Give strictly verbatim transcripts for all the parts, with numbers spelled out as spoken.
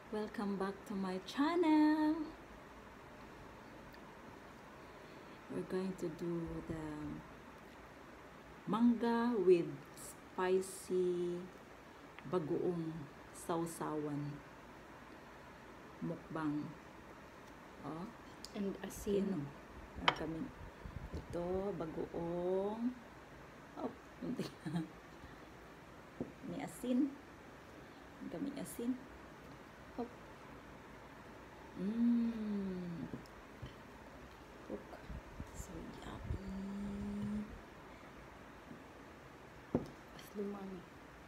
Welcome back to my channel. We're going to do the manga with spicy bagoong sausawan mukbang. Oh, And asin. asin. Meron kami ito, bagoong. Oh, munti na. May asin. Meron kami asin. Hop. Mmm. Cook. So yummy. As lumami.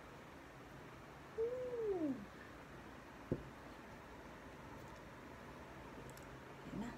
Ooh. Ayan na.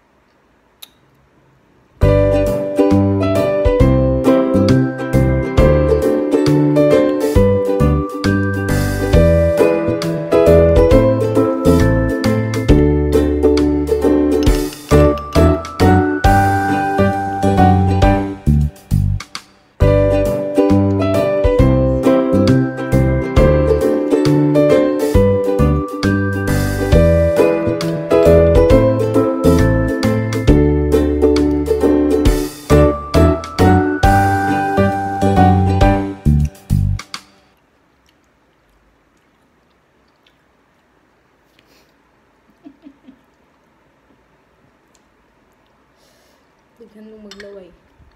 Daghan nung maglaway.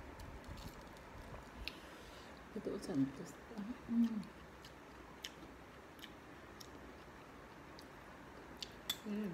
Ito santos. Mm. Mm.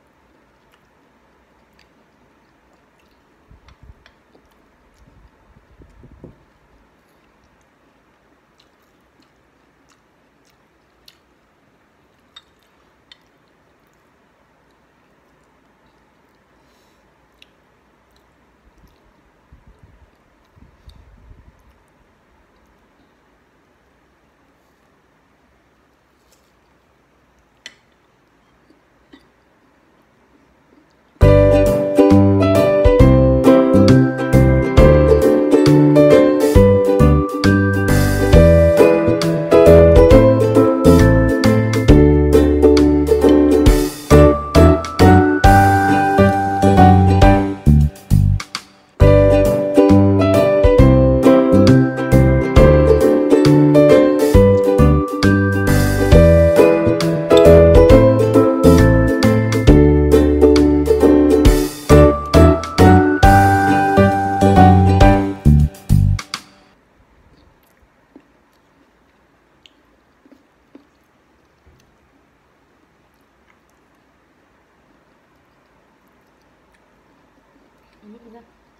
Ano ila?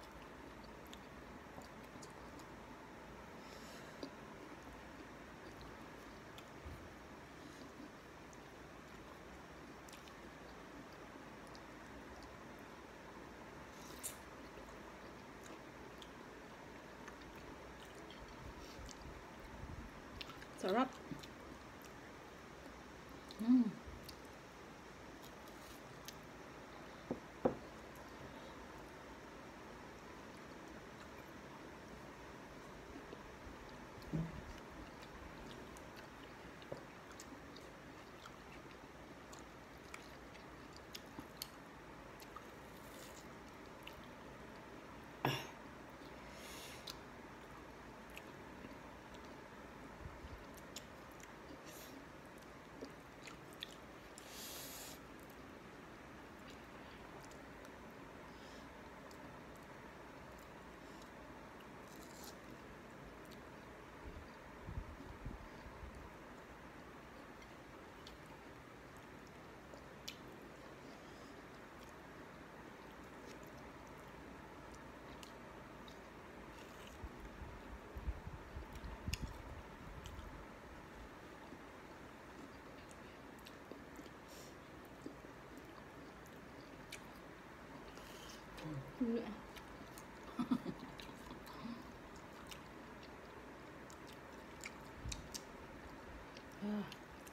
Sarap. Mm. Mm. Ah.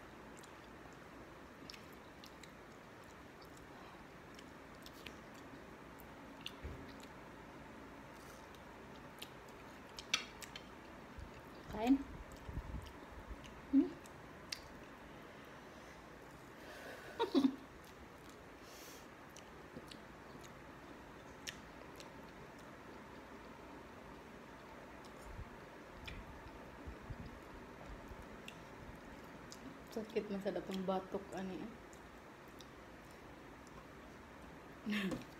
Kain. Hmm? Sakit na sa datong batok ani. Ah.